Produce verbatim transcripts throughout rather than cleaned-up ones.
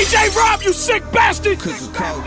D J Rob, you sick bastard! Cook a coach,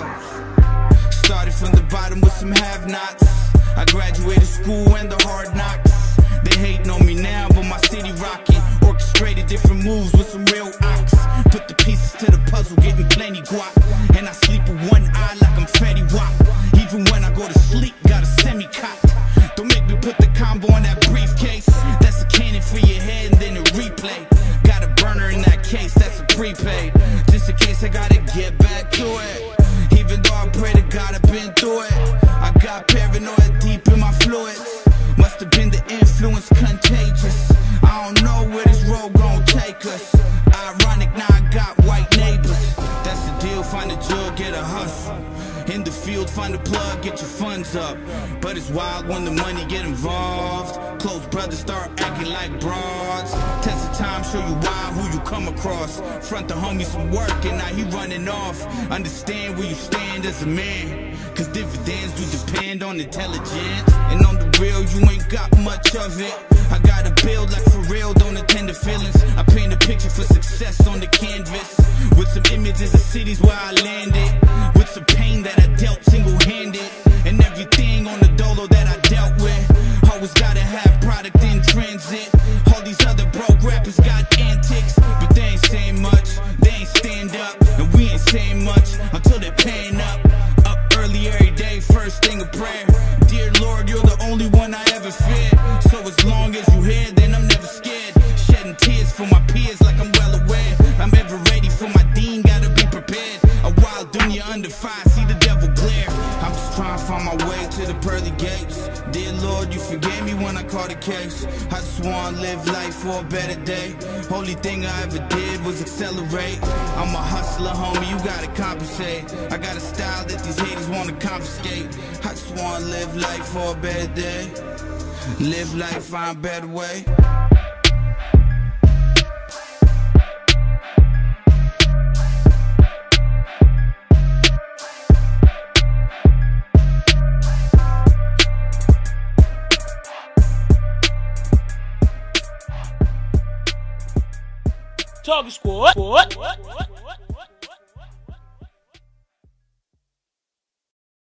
coach. Started from the bottom with some have-nots. I graduated school and the hard knocks. They hating on me now, but my city rocking. Orchestrated different moves with some real ox. Put the pieces to the puzzle, getting plenty guap. And I sleep with one eye like I'm Fetty Wap. Even when I go to sleep, got a semi-cop. Don't make me put the combo on that briefcase. That's a cannon for your head and then a replay. Got a burner in that case, that's a prepaid. Just in case I gotta get back to it. Even though I pray to God I've been through it. I got paranoia deep in my fluids. Must have been the influence contagious. I don't know where this road gon' take us. Ironic, now I got white neighbors. That's the deal, find a jug, get a hustle. In the field, find a plug, get your funds up. But it's wild when the money get involved. Close brothers start acting like broads. Test of time, show you why, who you come across. Front the homie some work and now he running off. Understand where you stand as a man, cause dividends do depend on intelligence. And on the real, you ain't got much of it. I gotta build like for real, don't attend to feelings. I paint a picture for success on the canvas, with some images of cities where I landed, with some pain that I dealt single-handed, and everything on the dolo that I dealt with. Always gotta have product in transit. All these other broke rappers got antics, but they ain't saying much, they ain't stand up, and we ain't saying much until they're paying up. Up early every day, first thing a prayer. Dear Lord, you're the only one I ever feared. So as long as you here, then I'm never scared. Shedding tears for my peers like I'm well aware. I'm ever ready for my dean, gotta be prepared. A wild dunya under fire, see the devil glare. I'm just trying to find my way to the pearly gates. Dear Lord, you forgave me when I caught a case. I just wanna live life for a better day. Only thing I ever did was accelerate. I'm a hustler, homie, you gotta compensate. I got a style that these haters wanna confiscate. I just wanna live life for a better day. Live life, find a better way. Target Squad. What? What? What?